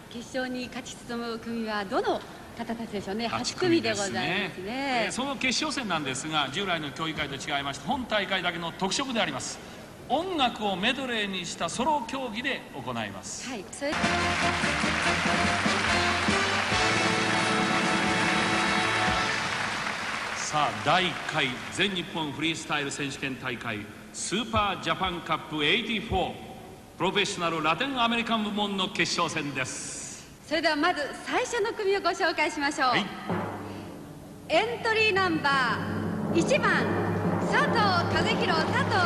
決勝に勝ち進む組はどの方たちでしょうね。8組でございますね。 その決勝戦なんですが、従来の競技会と違いまして本大会だけの特色であります。音楽をメドレーにしたソロ競技で行います。 はい、 さあ、第1回全日本フリースタイル選手権大会スーパージャパンカップ84プロフェッショナルラテンアメリカン部門の決勝戦です。 それではまず最初の組をご紹介しましょう。はい、エントリーナンバー1番佐藤和弘佐藤智子組、東京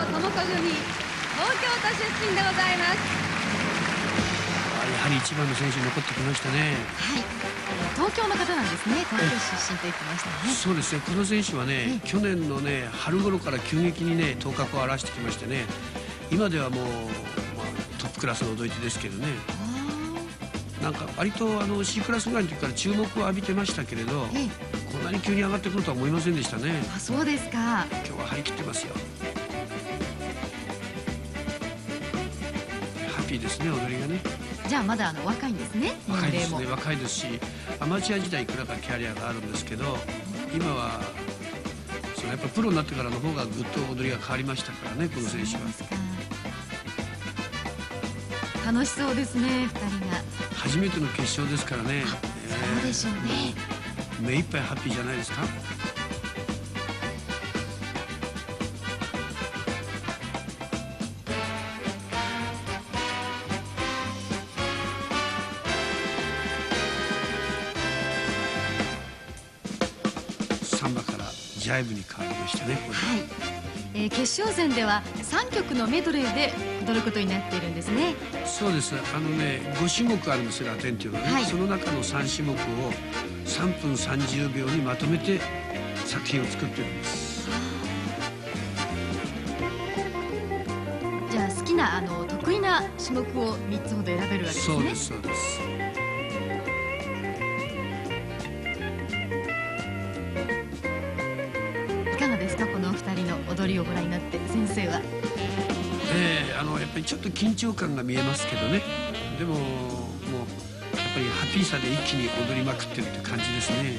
都出身でございます。 やはり1番の選手に残ってきましたね。 はい、東京の方なんですね。東京出身と言ってましたね。 そうですね。この選手はね、去年のね春頃から急激にね頭角を現してきましてね、今ではもう、トップクラスの踊り手ですけどね。なんか割とC クラスぐらいの時から注目を浴びてましたけれど、こんなに急に上がってくるとは思いませんでしたね。 あ、そうですか。 今日は張り切ってますよ。ハッピーですね、踊りがね。 じゃあまだ若いんですね。 若いですね。若いですし、アマチュア時代いくらかキャリアがあるんですけど、今はやっぱプロになってからの方がぐっと踊りが変わりましたからね、この選手は。 楽しそうですね、2人が。 初めての決勝ですからね。 そうでしょうね。 目いっぱいハッピーじゃないですか。サンバからジャイブに変わりましたね。 はい、決勝戦では3曲のメドレーで踊ることになっているんですね。 そうです。5種目あるんですよ、ラテンっていうのはね。その中の3種目を3分30秒にまとめて作品を作ってるんです。 じゃあ好きな得意な種目を3つほど選べるわけですね。 そうです、そうです。 いかがですか、このお二人の踊りをご覧になって先生は。 やっぱりちょっと緊張感が見えますけどね。でももうやっぱりハッピーさで一気に踊りまくってるって感じですね。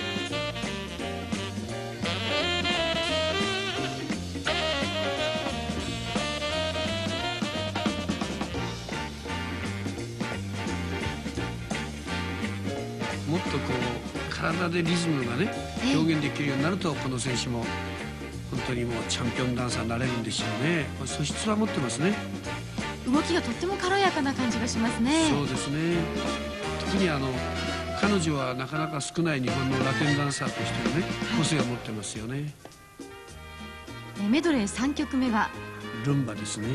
もっと体でリズムがね表現できるようになると、この選手も本当にもうチャンピオンダンサーになれるんでしょうね。素質は持ってますね。 動きがとっても軽やかな感じがしますね。 そうですね。特に彼女はなかなか少ない日本のラテンダンサーとしてのね、個性を持ってますよね。 メドレー3曲目はルンバですね。はい、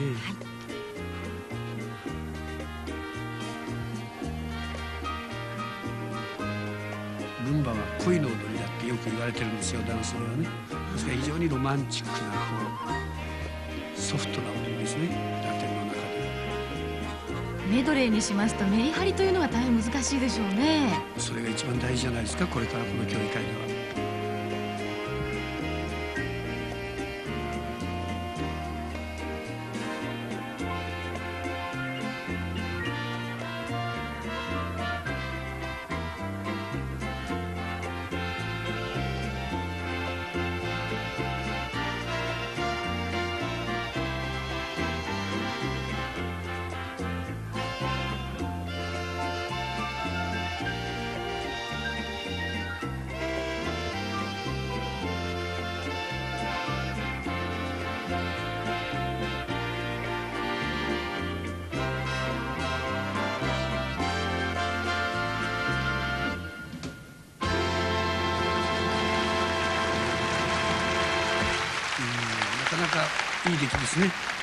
ルンバは恋の踊りだってよく言われてるんですよ、ダンスではね。ですから非常にロマンチックなソフトな踊りですね、ラテンの中で。 メドレーにしますとメリハリというのが大変難しいでしょうね。 それが一番大事じゃないですか、これからこの競技会では。なかなかいい出来ですね。